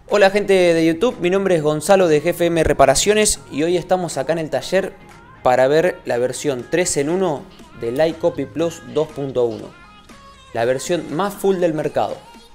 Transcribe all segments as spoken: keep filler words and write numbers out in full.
Hola gente de YouTube, mi nombre es Gonzalo de G F M Reparaciones y hoy estamos acá en el taller para ver la versión tres en uno del iCopy Plus dos punto uno, la versión más full del mercado.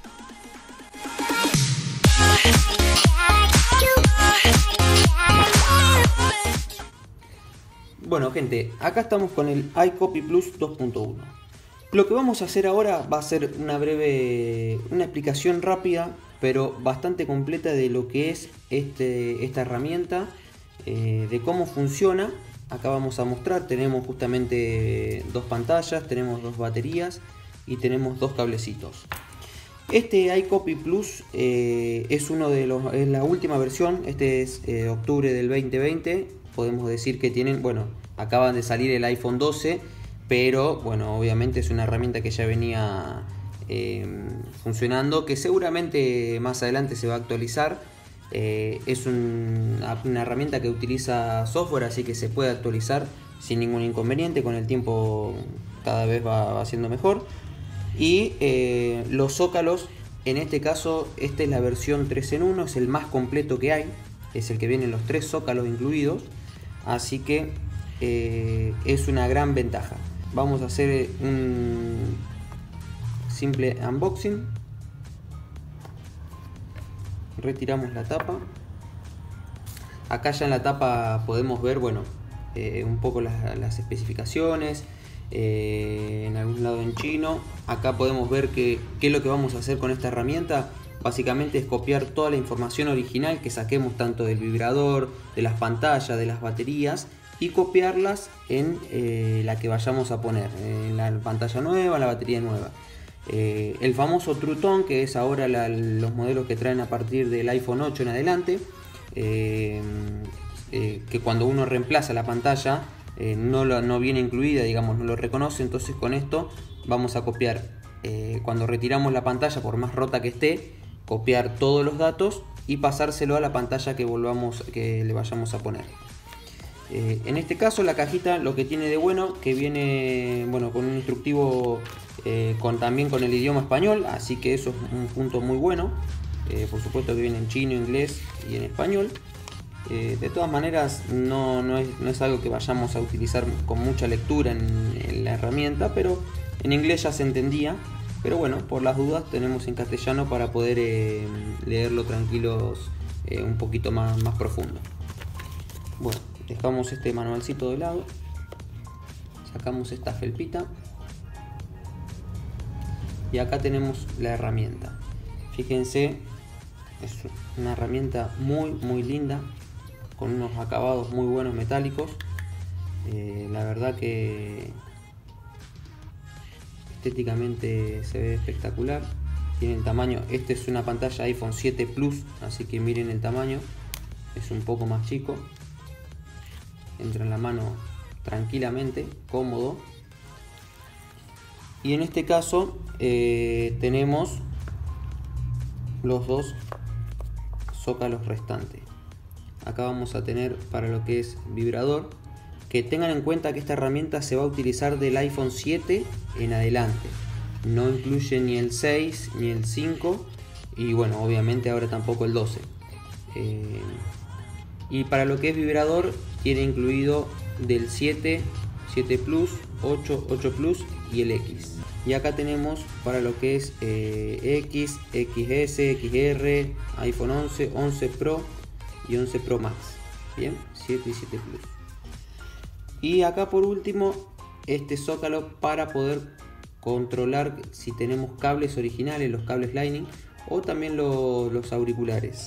Bueno gente, acá estamos con el iCopy Plus dos punto uno. Lo que vamos a hacer ahora va a ser una breve, una explicación rápida pero bastante completa de lo que es este, esta herramienta, eh, de cómo funciona. Acá vamos a mostrar, tenemos justamente dos pantallas, tenemos dos baterías y tenemos dos cablecitos. Este iCopy Plus eh, es, uno de los, es la última versión, este es eh, octubre del veinte veinte, podemos decir que tienen, bueno, acaban de salir el iPhone doce, pero bueno, obviamente es una herramienta que ya venía eh, funcionando, que seguramente más adelante se va a actualizar. Eh, es un, una herramienta que utiliza software, así que se puede actualizar sin ningún inconveniente, con el tiempo cada vez va, va siendo mejor. Y eh, los zócalos, en este caso, esta es la versión tres en uno, es el más completo que hay, es el que vienen los tres zócalos incluidos, así que eh, es una gran ventaja. Vamos a hacer un simple unboxing. Retiramos la tapa. Acá ya en la tapa podemos ver, bueno, eh, un poco las, las especificaciones, eh, en algún lado en chino. Acá podemos ver que, qué es lo que vamos a hacer con esta herramienta. Básicamente es copiar toda la información original que saquemos tanto del vibrador, de las pantallas, de las baterías, y copiarlas en eh, la que vayamos a poner, en la pantalla nueva, la batería nueva. Eh, el famoso True Tone, que es ahora la, los modelos que traen a partir del iPhone ocho en adelante, eh, eh, que cuando uno reemplaza la pantalla eh, no, lo, no viene incluida, digamos, no lo reconoce. Entonces con esto vamos a copiar, eh, cuando retiramos la pantalla, por más rota que esté, copiar todos los datos y pasárselo a la pantalla que volvamos, que le vayamos a poner. Eh, en este caso la cajita lo que tiene de bueno, que viene, bueno, con un instructivo eh, con, también con el idioma español, así que eso es un punto muy bueno. Eh, por supuesto que viene en chino, inglés y en español. Eh, de todas maneras no, no, es, no es algo que vayamos a utilizar con mucha lectura en, en la herramienta, pero en inglés ya se entendía. Pero bueno, por las dudas tenemos en castellano para poder eh, leerlo tranquilos, eh, un poquito más, más profundo. Bueno, dejamos este manualcito de lado, sacamos esta felpita y acá tenemos la herramienta. Fíjense, es una herramienta muy muy linda, con unos acabados muy buenos metálicos. Eh, la verdad que estéticamente se ve espectacular. Tiene el tamaño, este es una pantalla iPhone siete Plus, así que miren el tamaño, es un poco más chico. Entra en la mano tranquilamente, cómodo. Y en este caso eh, tenemos los dos zócalos restantes. Acá vamos a tener para lo que es vibrador, que tengan en cuenta que esta herramienta se va a utilizar del iPhone siete en adelante, no incluye ni el seis ni el cinco, y bueno, obviamente ahora tampoco el doce. eh, y para lo que es vibrador tiene incluido del siete, siete Plus, ocho, ocho Plus y el X. Y acá tenemos para lo que es eh, X, X S, X R, iPhone once, once Pro y once Pro Max. Bien, siete y siete Plus. Y acá por último este zócalo para poder controlar si tenemos cables originales, los cables Lightning, o también lo, los auriculares.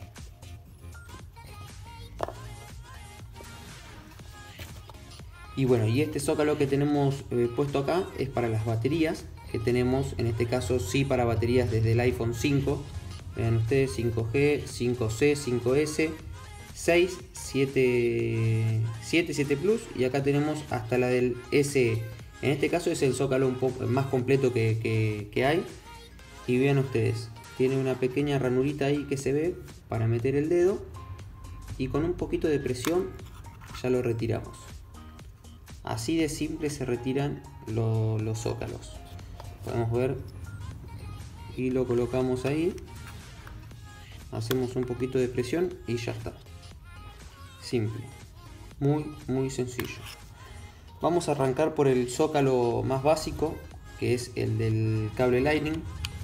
Y bueno, y este zócalo que tenemos eh, puesto acá es para las baterías que tenemos, en este caso sí para baterías desde el iPhone cinco. Vean ustedes, cinco G, cinco C, cinco S, seis, siete, siete, siete Plus, y acá tenemos hasta la del S E. En este caso es el zócalo un poco más completo que, que, que hay. Y vean ustedes, tiene una pequeña ranurita ahí que se ve para meter el dedo, y con un poquito de presión ya lo retiramos. Así de simple se retiran lo, los zócalos. Podemos ver y lo colocamos ahí hacemos un poquito de presión y ya está. Simple, muy muy sencillo. Vamos a arrancar por el zócalo más básico, que es el del cable Lightning.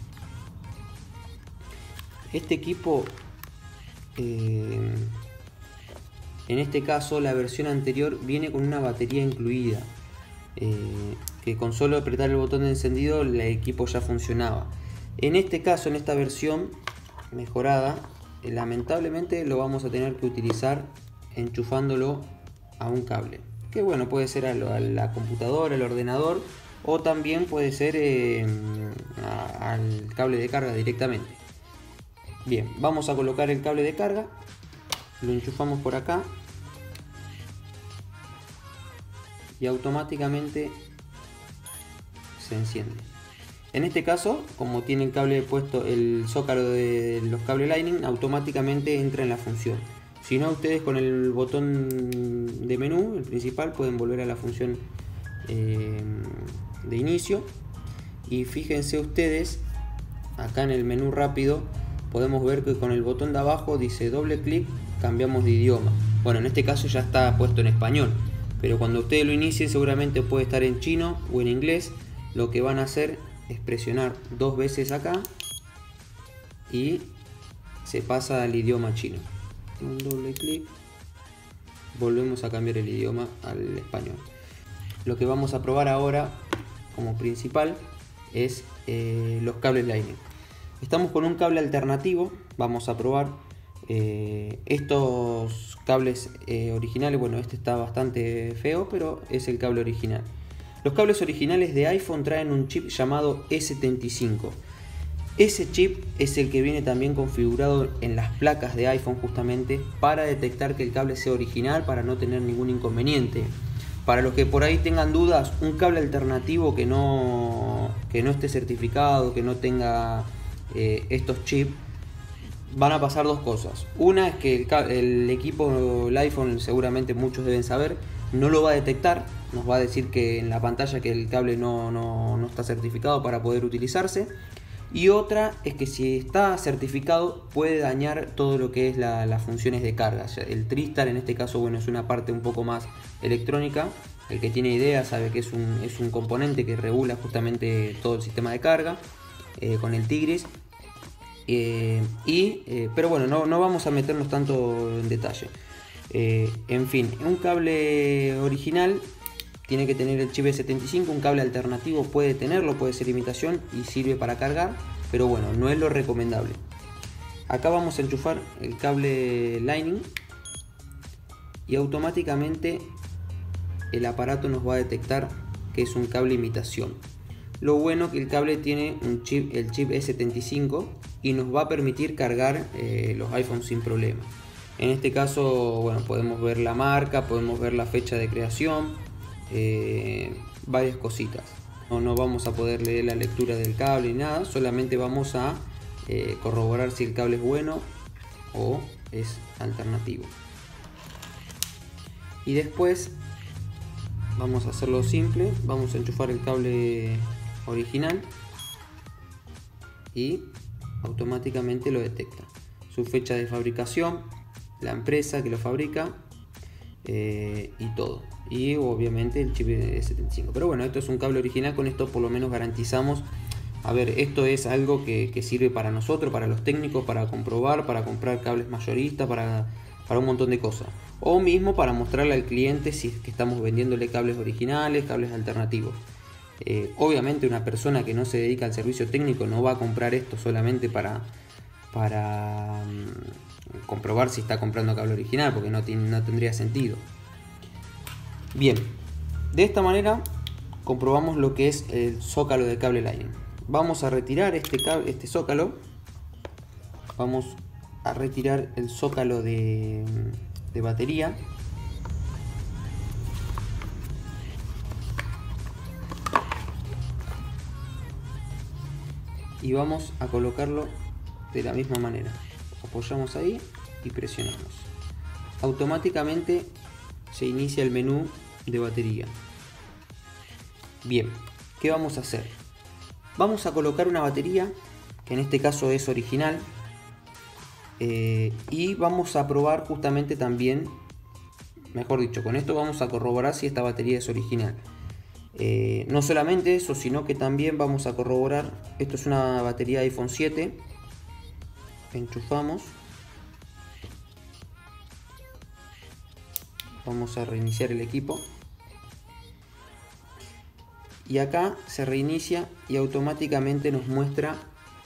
Este equipo, eh, en este caso la versión anterior viene con una batería incluida, eh, que con solo apretar el botón de encendido el equipo ya funcionaba. En este caso, en esta versión mejorada, eh, lamentablemente lo vamos a tener que utilizar enchufándolo a un cable, que bueno, puede ser a, lo, a la computadora, al ordenador, o también puede ser eh, a, al cable de carga directamente. Bien, vamos a colocar el cable de carga, lo enchufamos por acá y automáticamente se enciende. En este caso, como tiene el cable puesto el zócalo de los cables Lightning, automáticamente entra en la función. Si no, ustedes con el botón de menú, el principal, pueden volver a la función eh, de inicio. Y fíjense ustedes, acá en el menú rápido, podemos ver que con el botón de abajo dice doble clic, cambiamos de idioma. Bueno, en este caso ya está puesto en español, pero cuando ustedes lo inicien seguramente puede estar en chino o en inglés. Lo que van a hacer es presionar dos veces acá y se pasa al idioma chino. Un doble clic, volvemos a cambiar el idioma al español. Lo que vamos a probar ahora como principal es eh, los cables Lightning. Estamos con un cable alternativo, vamos a probar eh, estos cables eh, originales. Bueno, este está bastante feo, pero es el cable original. Los cables originales de iPhone traen un chip llamado E setenta y cinco. Ese chip es el que viene también configurado en las placas de iPhone, justamente para detectar que el cable sea original, para no tener ningún inconveniente. Para los que por ahí tengan dudas, un cable alternativo que no, que no esté certificado, que no tenga eh, estos chips, van a pasar dos cosas. Una es que el, el equipo, el iPhone, seguramente muchos deben saber, no lo va a detectar, nos va a decir que en la pantalla que el cable no, no, no está certificado para poder utilizarse. Y otra es que si está certificado puede dañar todo lo que es la, las funciones de carga. El Tristar en este caso, bueno, es una parte un poco más electrónica. El que tiene idea sabe que es un, es un componente que regula justamente todo el sistema de carga eh, con el Tigris. Eh, y, eh, pero bueno, no, no vamos a meternos tanto en detalle. Eh, en fin, un cable original tiene que tener el chip E setenta y cinco, un cable alternativo puede tenerlo, puede ser imitación y sirve para cargar, pero bueno, no es lo recomendable. Acá vamos a enchufar el cable Lightning y automáticamente el aparato nos va a detectar que es un cable imitación. Lo bueno que el cable tiene un chip, el chip E setenta y cinco, y nos va a permitir cargar eh, los iPhones sin problema. En este caso, bueno, podemos ver la marca, podemos ver la fecha de creación, eh, varias cositas. No, no vamos a poder leer la lectura del cable ni nada, solamente vamos a eh, corroborar si el cable es bueno o es alternativo. Y después vamos a hacerlo simple, vamos a enchufar el cable original y automáticamente lo detecta. Su fecha de fabricación, la empresa que lo fabrica eh, y todo. Y obviamente el chip E setenta y cinco. Pero bueno, esto es un cable original, con esto por lo menos garantizamos. A ver, esto es algo que, que sirve para nosotros, para los técnicos, para comprobar, para comprar cables mayoristas, para, para un montón de cosas. O mismo para mostrarle al cliente si es que estamos vendiéndole cables originales, cables alternativos. Eh, obviamente una persona que no se dedica al servicio técnico no va a comprar esto solamente para, para um, comprobar si está comprando cable original, porque no, tiene, no tendría sentido. Bien, de esta manera comprobamos lo que es el zócalo de cable Lightning. Vamos a retirar este, cable, este zócalo. Vamos a retirar el zócalo de, de batería. Y vamos a colocarlo de la misma manera. Apoyamos ahí y presionamos. Automáticamente se inicia el menú de batería. Bien, ¿qué vamos a hacer? Vamos a colocar una batería, que en este caso es original. eh, y vamos a probar justamente también, mejor dicho, con esto vamos a corroborar si esta batería es original. Eh, no solamente eso, sino que también vamos a corroborar, esto es una batería iPhone siete, enchufamos, vamos a reiniciar el equipo y acá se reinicia y automáticamente nos muestra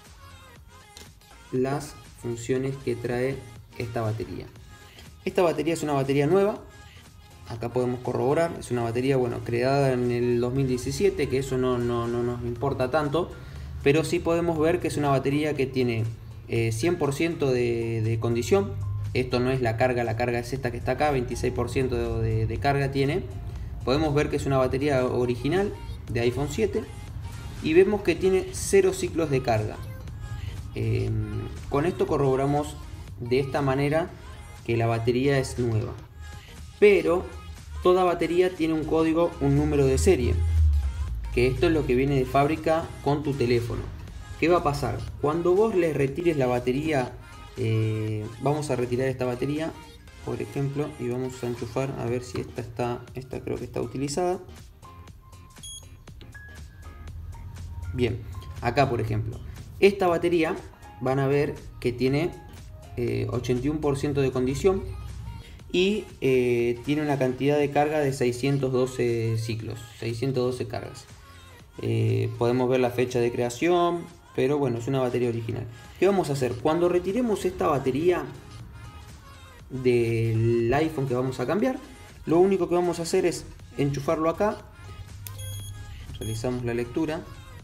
las funciones que trae esta batería. Esta batería es una batería nueva. Acá podemos corroborar, es una batería, bueno, creada en el dos mil diecisiete, que eso no, no, no nos importa tanto, pero sí podemos ver que es una batería que tiene eh, cien por ciento de, de condición. Esto no es la carga, la carga es esta que está acá, veintiséis por ciento de, de carga tiene. Podemos ver que es una batería original de iPhone siete y vemos que tiene cero ciclos de carga. Eh, con esto corroboramos de esta manera que la batería es nueva. Pero toda batería tiene un código, un número de serie, que esto es lo que viene de fábrica con tu teléfono. ¿Qué va a pasar? Cuando vos le retires la batería, eh, vamos a retirar esta batería, por ejemplo, y vamos a enchufar a ver si esta está, esta creo que está utilizada. Bien, acá por ejemplo, esta batería van a ver que tiene eh, ochenta y uno por ciento de condición. Y eh, tiene una cantidad de carga de seiscientos doce ciclos, seiscientos doce cargas. Eh, podemos ver la fecha de creación, pero bueno, es una batería original. ¿Qué vamos a hacer? Cuando retiremos esta batería del iPhone que vamos a cambiar, lo único que vamos a hacer es enchufarlo acá. Realizamos la lectura.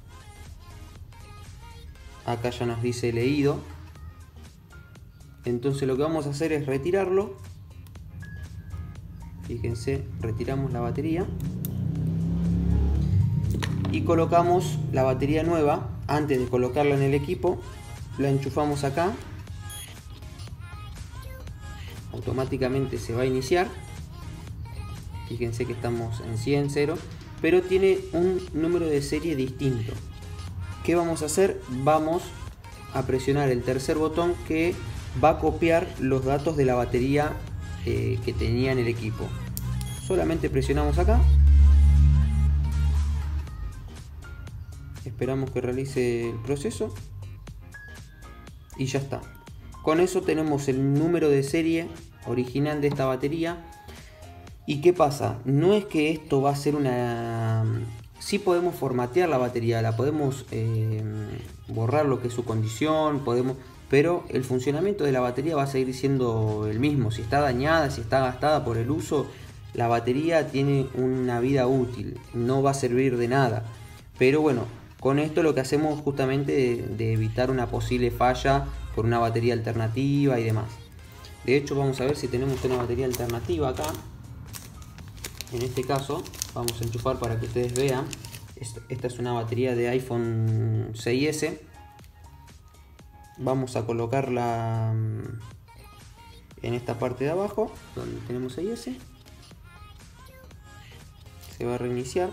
Acá ya nos dice leído. Entonces lo que vamos a hacer es retirarlo. Fíjense, retiramos la batería y colocamos la batería nueva. Antes de colocarla en el equipo, la enchufamos acá, automáticamente se va a iniciar. Fíjense que estamos en cien, cero, pero tiene un número de serie distinto. ¿Qué vamos a hacer? Vamos a presionar el tercer botón que va a copiar los datos de la batería Eh, que tenía en el equipo. Solamente presionamos acá, esperamos que realice el proceso y ya está. Con eso tenemos el número de serie original de esta batería. ¿Y qué pasa? No es que esto va a ser una... Sí podemos formatear la batería, la podemos eh, borrar lo que es su condición, podemos... pero el funcionamiento de la batería va a seguir siendo el mismo. Si está dañada, si está gastada por el uso, la batería tiene una vida útil, no va a servir de nada. Pero bueno, con esto lo que hacemos justamente de, de evitar una posible falla por una batería alternativa y demás. De hecho, vamos a ver si tenemos una batería alternativa acá. En este caso, vamos a enchufar para que ustedes vean. Esta es una batería de iPhone seis ese. Vamos a colocarla en esta parte de abajo donde tenemos seis ese. Se va a reiniciar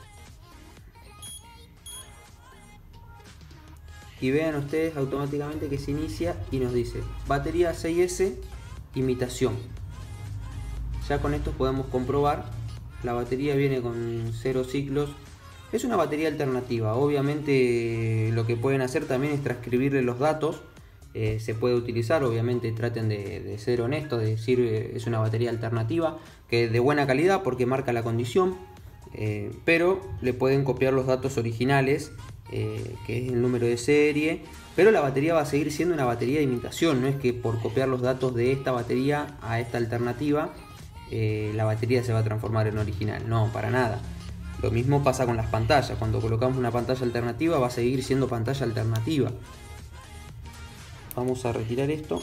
y vean ustedes automáticamente que se inicia y nos dice batería seis ese imitación. Ya con esto podemos comprobar, la batería viene con cero ciclos. Es una batería alternativa. Obviamente lo que pueden hacer también es transcribirle los datos. Eh, se puede utilizar, obviamente traten de, de ser honestos, de decir eh, es una batería alternativa que es de buena calidad porque marca la condición, eh, pero le pueden copiar los datos originales, eh, que es el número de serie, pero la batería va a seguir siendo una batería de imitación. No es que por copiar los datos de esta batería a esta alternativa eh, la batería se va a transformar en original, no, para nada. Lo mismo pasa con las pantallas. Cuando colocamos una pantalla alternativa va a seguir siendo pantalla alternativa. Vamos a retirar esto.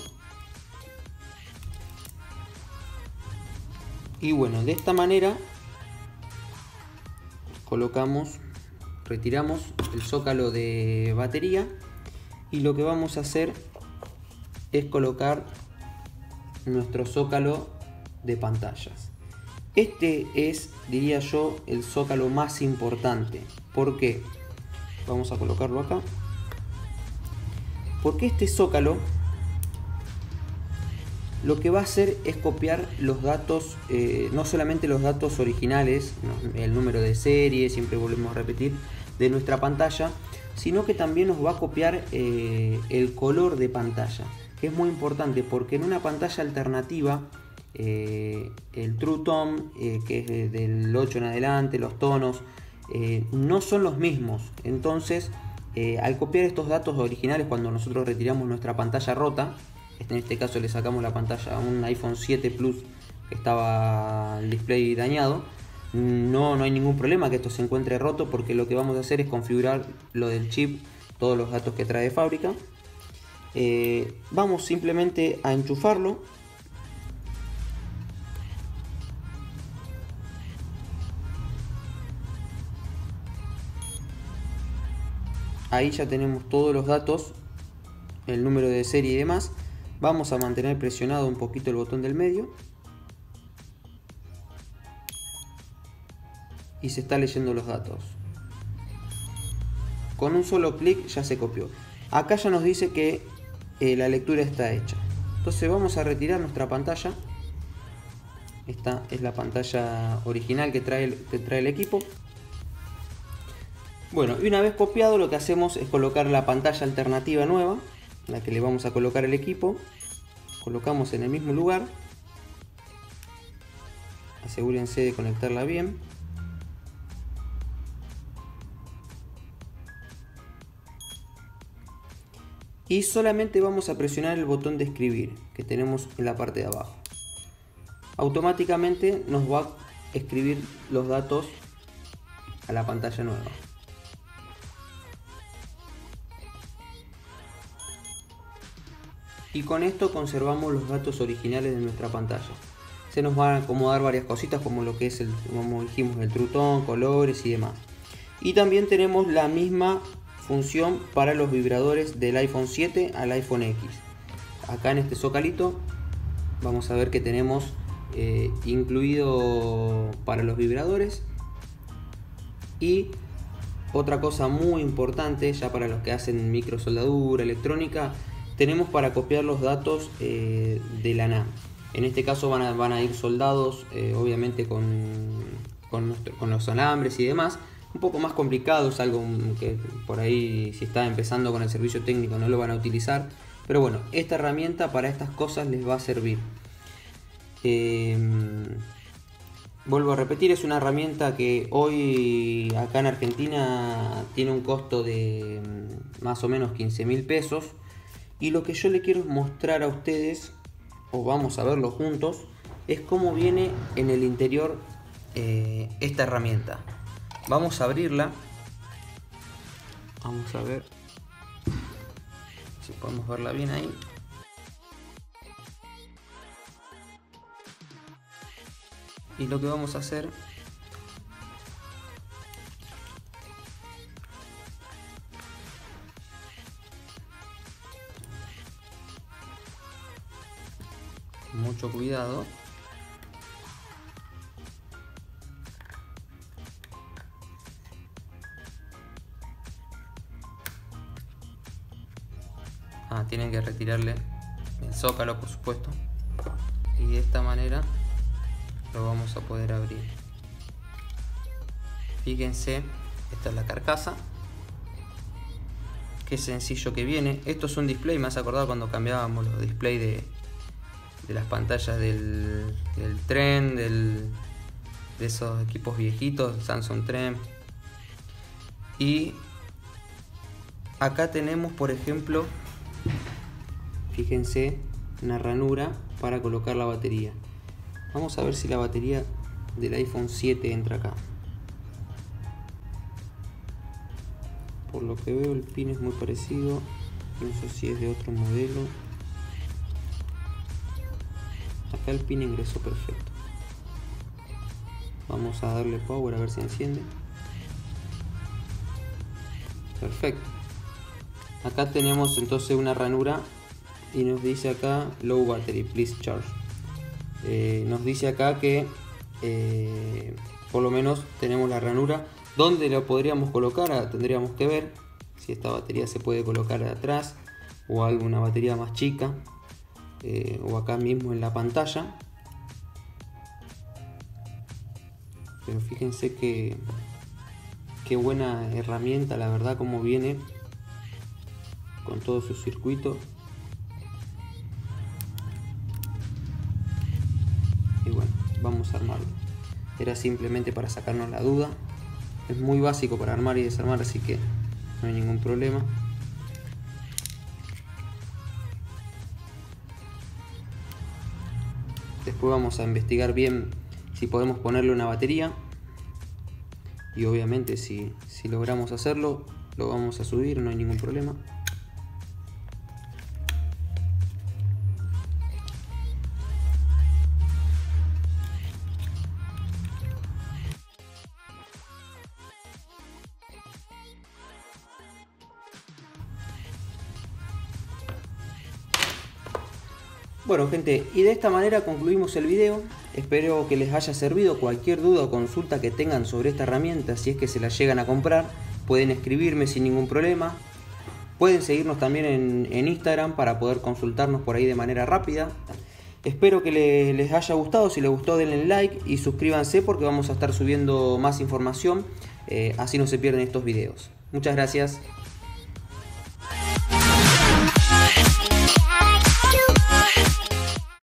Y bueno, de esta manera colocamos, retiramos el zócalo de batería y lo que vamos a hacer es colocar nuestro zócalo de pantallas. Este es, diría yo, el zócalo más importante. ¿Por qué? Vamos a colocarlo acá. Porque este zócalo lo que va a hacer es copiar los datos, eh, no solamente los datos originales, el número de serie, siempre volvemos a repetir, de nuestra pantalla, sino que también nos va a copiar eh, el color de pantalla, que es muy importante porque en una pantalla alternativa eh, el True Tone, eh, que es del ocho en adelante, los tonos eh, no son los mismos. Entonces eh, al copiar estos datos originales, cuando nosotros retiramos nuestra pantalla rota, en este caso le sacamos la pantalla a un iPhone siete Plus que estaba el display dañado, no, no hay ningún problema que esto se encuentre roto, porque lo que vamos a hacer es configurar lo del chip, todos los datos que trae de fábrica. Eh, vamos simplemente a enchufarlo. Ahí ya tenemos todos los datos, el número de serie y demás. Vamos a mantener presionado un poquito el botón del medio y se está leyendo los datos. Con un solo clic ya se copió. Acá ya nos dice que eh, la lectura está hecha. Entonces vamos a retirar nuestra pantalla. Esta es la pantalla original que trae el, que trae el equipo. Bueno, y una vez copiado, lo que hacemos es colocar la pantalla alternativa nueva, la que le vamos a colocar el equipo. Colocamos en el mismo lugar. Asegúrense de conectarla bien. Y solamente vamos a presionar el botón de escribir que tenemos en la parte de abajo. Automáticamente nos va a escribir los datos a la pantalla nueva. Y con esto conservamos los datos originales de nuestra pantalla. Se nos van a acomodar varias cositas, como lo que es el, como dijimos, el True Tone, colores y demás. Y también tenemos la misma función para los vibradores del iPhone siete al iPhone X. Acá en este zocalito vamos a ver que tenemos eh, incluido para los vibradores. Y otra cosa muy importante, ya para los que hacen microsoldadura, electrónica, tenemos para copiar los datos eh, de la NAND. En este caso van a, van a ir soldados, eh, obviamente con, con, nuestro, con los alambres y demás. Un poco más complicado, es algo que por ahí, si está empezando con el servicio técnico, no lo van a utilizar. Pero bueno, esta herramienta para estas cosas les va a servir. Eh, vuelvo a repetir, es una herramienta que hoy acá en Argentina tiene un costo de más o menos quince mil pesos. Y lo que yo le quiero mostrar a ustedes, o vamos a verlo juntos, es cómo viene en el interior eh, esta herramienta. Vamos a abrirla. Vamos a ver si podemos verla bien ahí. Y lo que vamos a hacer mucho cuidado. Ah, tienen que retirarle el zócalo, por supuesto. Y de esta manera lo vamos a poder abrir. Fíjense, esta es la carcasa. Qué sencillo que viene. Esto es un display, me has acordado cuando cambiábamos los displays de de las pantallas del, del Trend, del, de esos equipos viejitos, Samsung Trend. Y acá tenemos, por ejemplo, fíjense, una ranura para colocar la batería. Vamos a ver si la batería del iPhone siete entra acá. Por lo que veo, el pin es muy parecido, no sé si es de otro modelo. Acá el pin ingresó perfecto. Vamos a darle power a ver si enciende. Perfecto. Acá tenemos entonces una ranura y nos dice acá low battery, please charge. Eh, nos dice acá que eh, por lo menos tenemos la ranura. ¿Dónde la podríamos colocar? Ah, tendríamos que ver si esta batería se puede colocar atrás o alguna batería más chica. eh, o acá mismo en la pantalla. Pero fíjense que qué buena herramienta, la verdad, como viene con todo su circuito. Y bueno, vamos a armarlo. Era simplemente para sacarnos la duda. Es muy básico para armar y desarmar, así que no hay ningún problema. Después vamos a investigar bien si podemos ponerle una batería. Y obviamente si, si logramos hacerlo, lo vamos a subir, no hay ningún problema. Bueno gente, y de esta manera concluimos el video. Espero que les haya servido. Cualquier duda o consulta que tengan sobre esta herramienta, si es que se la llegan a comprar, pueden escribirme sin ningún problema. Pueden seguirnos también en, en Instagram para poder consultarnos por ahí de manera rápida. Espero que le, les haya gustado. Si les gustó, denle like y suscríbanse porque vamos a estar subiendo más información. Eh, así no se pierden estos videos. Muchas gracias.